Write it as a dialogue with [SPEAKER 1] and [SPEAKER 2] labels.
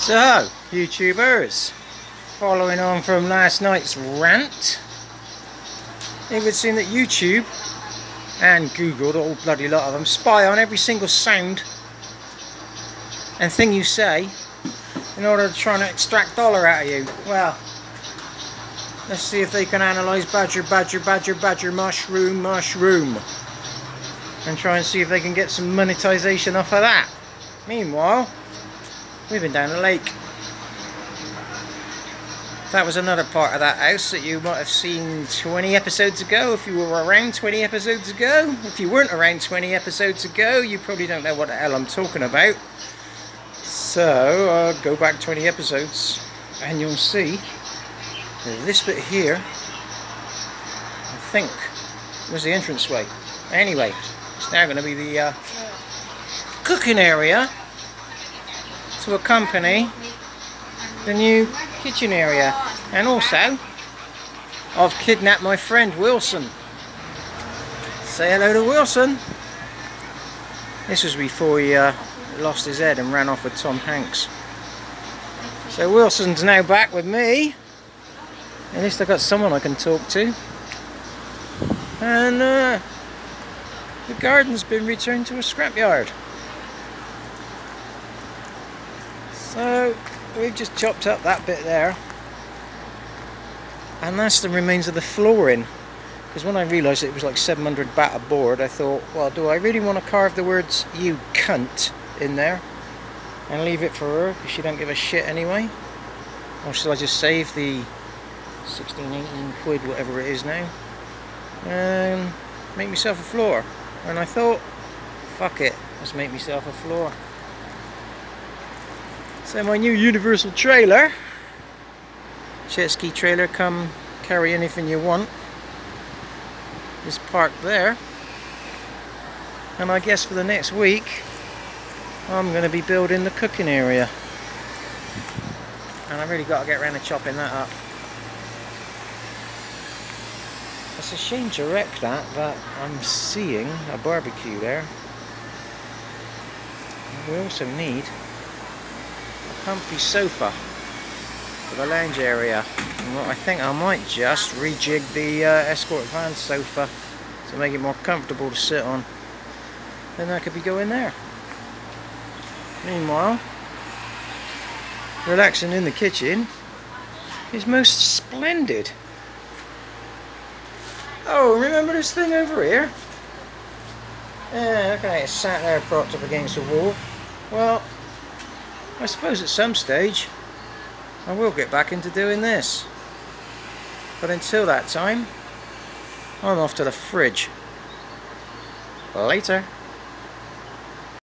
[SPEAKER 1] So, YouTubers, following on from last night's rant, it would seem that YouTube and Google, the whole bloody lot of them, spy on every single sound and thing you say in order to try and extract dollar out of you. Well, let's see if they can analyse badger, badger, badger, badger, mushroom, mushroom, and try and see if they can get some monetization off of that. Meanwhile, we've been down the lake. That was another part of that house that you might have seen 20 episodes ago, if you were around 20 episodes ago. If you weren't around 20 episodes ago, you probably don't know what the hell I'm talking about. So, go back 20 episodes and you'll see that this bit here, I think, was the entranceway. Anyway, it's now going to be the cooking area to accompany the new kitchen area. And also, I've kidnapped my friend Wilson. Say hello to Wilson. This was before he lost his head and ran off with Tom Hanks. So Wilson's now back with me. At least I got someone I can talk to. And the garden's been returned to a scrapyard. So we've just chopped up that bit there, and that's the remains of the flooring. Because when I realised it was like 700 baht a board, I thought, well, do I really want to carve the words "you cunt" in there and leave it for her, because she don't give a shit anyway? Or should I just save the 16, 18 quid, whatever it is now, and make myself a floor? And I thought, fuck it, let's make myself a floor. So my new universal trailer, jet ski trailer, come carry anything you want, is parked there. And I guess for the next week I'm going to be building the cooking area, and I really got to get around to chopping that up. It's a shame to wreck that, but I'm seeing a barbecue there. We also need a comfy sofa for the lounge area. And I think I might just rejig the escort van sofa to make it more comfortable to sit on. Then that could be going there. Meanwhile, relaxing in the kitchen is most splendid. Oh, remember this thing over here? Yeah, look at it, it's sat there propped up against the wall. Well, I suppose at some stage I will get back into doing this. But until that time, I'm off to the fridge. Later.